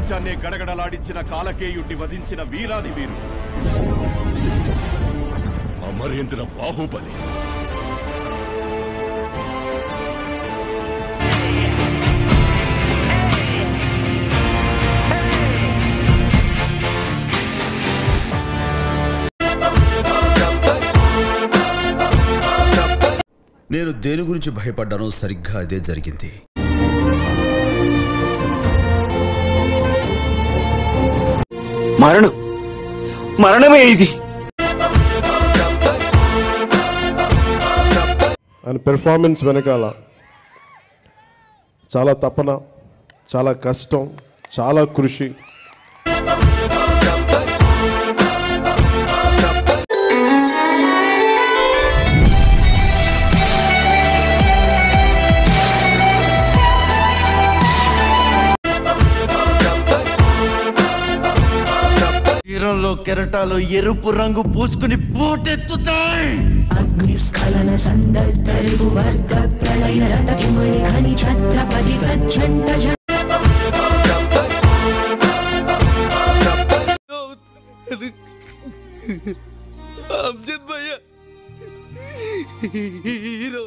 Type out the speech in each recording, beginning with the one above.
ప్రపంచాన్నే గడగడలాడించిన కాలకేయుడిని వధించిన వీరాది వీరు అమరేంద్ర బాహుబలి. నేను దేని గురించి భయపడ్డానో సరిగ్గా అదే జరిగింది. మరణమే ఇది. ఆయన పెర్ఫార్మెన్స్ వెనకాల చాలా తపన, చాలా కష్టం, చాలా కృషి. తీరంలో కెరటాలు ఎరుపు రంగు పూసుకుని పోటెత్తుతాయి. అగ్నిస్ఖలన సందర్తరిగు వర్గ ప్రళయ రథమణి ఖని ఛత్రపతి గచ్చంట అమ్జద్ భయ్యా హీరో.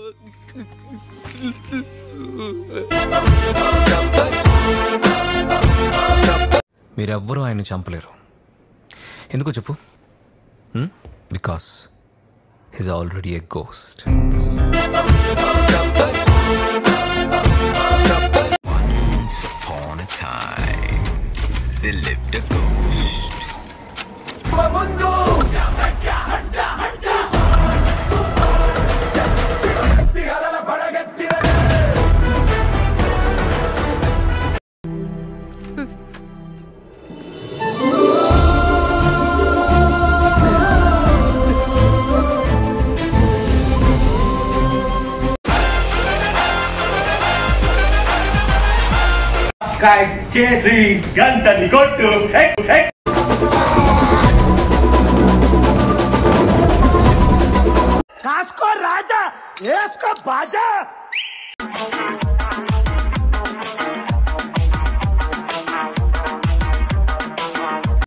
మీరెవ్వరూ ఆయన చంపలేరు. ఎందుకో చెప్పు? Because he's already a ghost. Once upon a time, there lived a ghost. చేసి గంటని కొట్టు. కాస్కో రాజా, ఏస్కో బాజా.